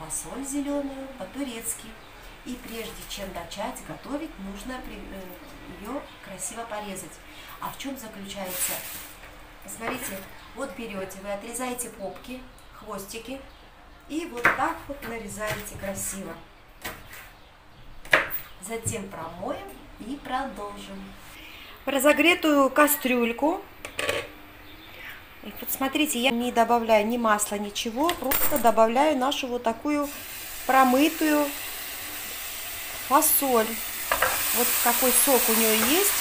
фасоль зеленую по-турецки. И прежде чем начать готовить, нужно ее красиво порезать. А в чем заключается? Смотрите, вот берете, вы отрезаете попки, хвостики и вот так вот нарезаете красиво. Затем промоем и продолжим. В разогретую кастрюльку. И вот смотрите, я не добавляю ни масла, ничего, просто добавляю нашу вот такую промытую фасоль. Вот какой сок у нее есть.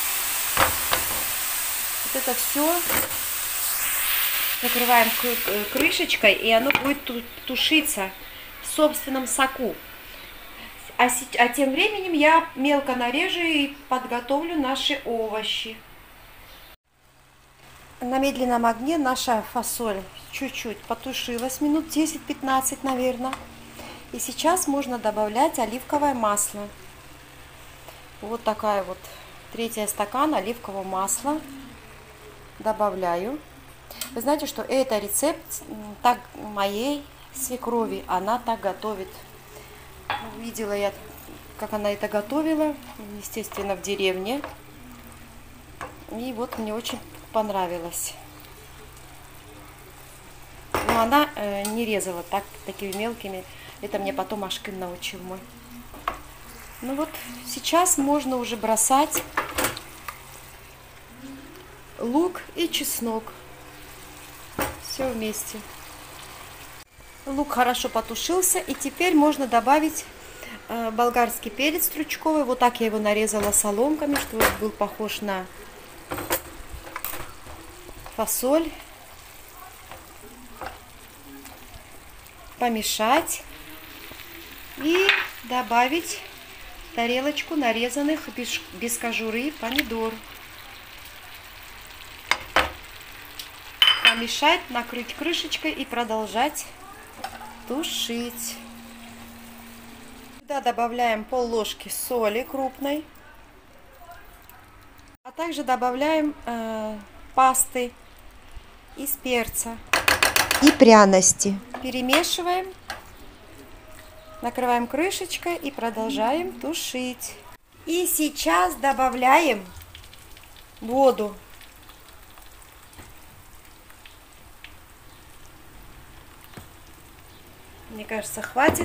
Вот это все накрываем крышечкой, и оно будет тушиться в собственном соку. А тем временем я мелко нарежу и подготовлю наши овощи. На медленном огне наша фасоль чуть-чуть потушилась, минут 10-15, наверное. И сейчас можно добавлять оливковое масло. Вот такая вот третий стакан оливкового масла добавляю. Вы знаете, что это рецепт так моей свекрови, она так готовит. Видела я, как она это готовила, естественно, в деревне. И вот мне очень понравилось. Но она не резала такими мелкими. Это мне потом Ашкин научил мой. Ну вот, сейчас можно уже бросать лук и чеснок. Все вместе. Лук хорошо потушился, и теперь можно добавить болгарский перец стручковый. Вот так я его нарезала соломками, чтобы он был похож на фасоль. Помешать и добавить в тарелочку нарезанных без кожуры помидор. Помешать, накрыть крышечкой и продолжать тушить. Сюда добавляем пол-ложки соли крупной, а также добавляем пасты из перца и пряности. Перемешиваем, накрываем крышечкой и продолжаем тушить. И сейчас добавляем воду. Мне кажется, хватит.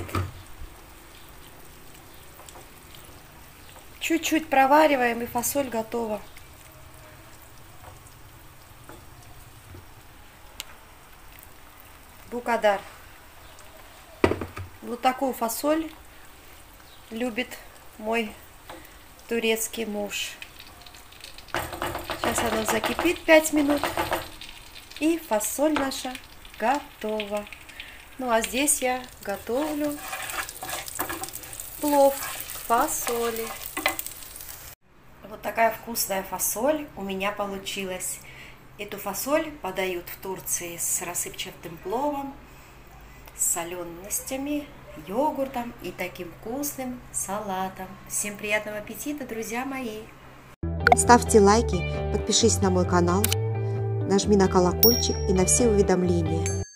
Чуть-чуть провариваем, и фасоль готова. Букадар. Вот такую фасоль любит мой турецкий муж. Сейчас она закипит 5 минут, и фасоль наша готова. Ну а здесь я готовлю плов к фасоли. Вот такая вкусная фасоль у меня получилась. Эту фасоль подают в Турции с рассыпчатым пловом, с соленостями, йогуртом и таким вкусным салатом. Всем приятного аппетита, друзья мои! Ставьте лайки, подпишись на мой канал, нажми на колокольчик и на все уведомления.